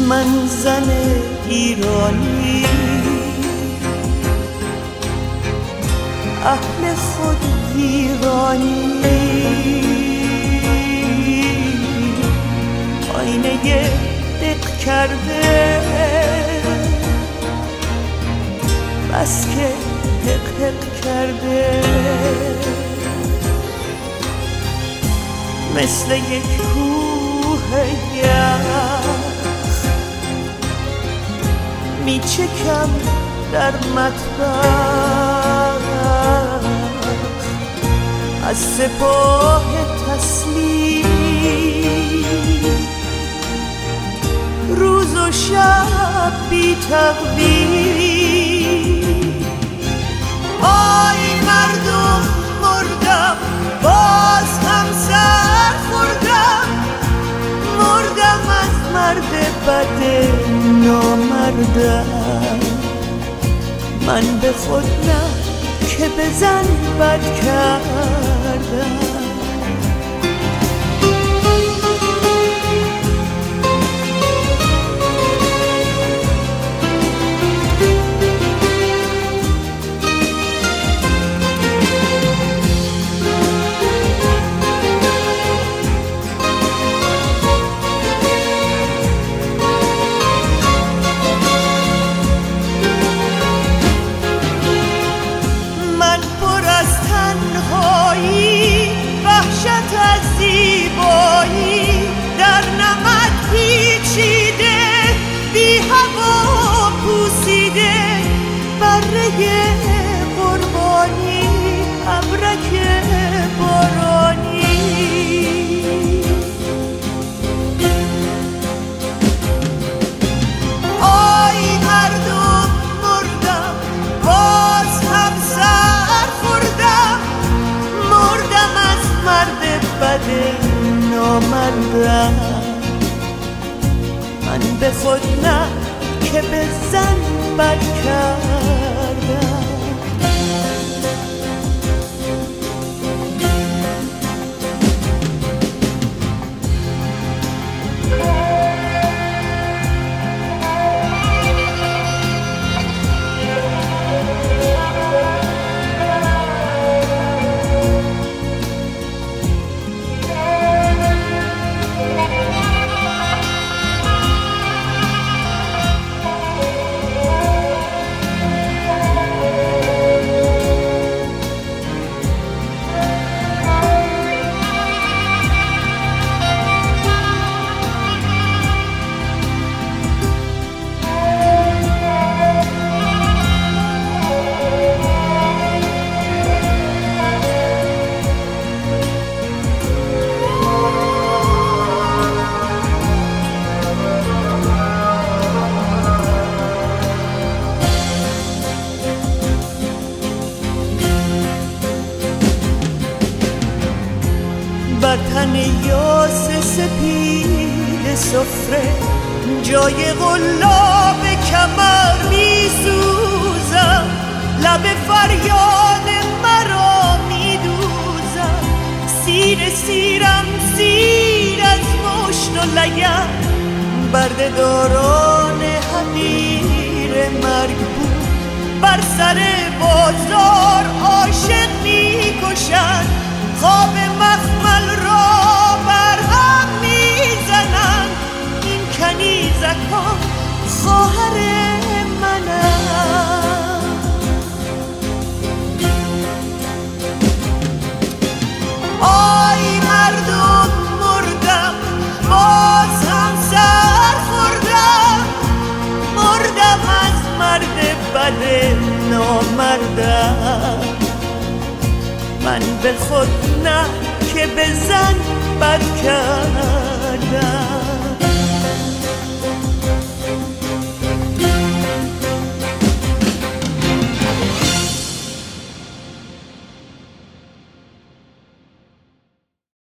من زن ایرانی اهل خود ویرانی آینه دق کرده بس که حق حق کرده مثل یک کوه یخ میچکم در مطبخ از سپاه تسلیم روز و شب بی تقویم آی مردم مردم باز هم سر خوردم مردم از مرد بد نامردم من به خود نه که به زن بد کردم وحشت از زیبایی در نمد پیچیده بی هوا پوسیده بره قربانی ابرک بارانی آی مردم مردم باز هم سر خوردم مردم از مرد بد نامردم من به خود نه که به زن بد کردم بر تن یاس سپید سفره جای قلاب کمر می سوزم لب فریاد مرا می دوزم سیرم سیر از مشت و لگم برده داران حقیر مرگ بود بر سر بازار عاشق می کشند خواب مخمل را بر هم میزنن این کنیزکان خواهر منم آی مردم مردم باز هم سر خوردم مردم از مرد بد نامردم من به خود نه که به زن بد کردم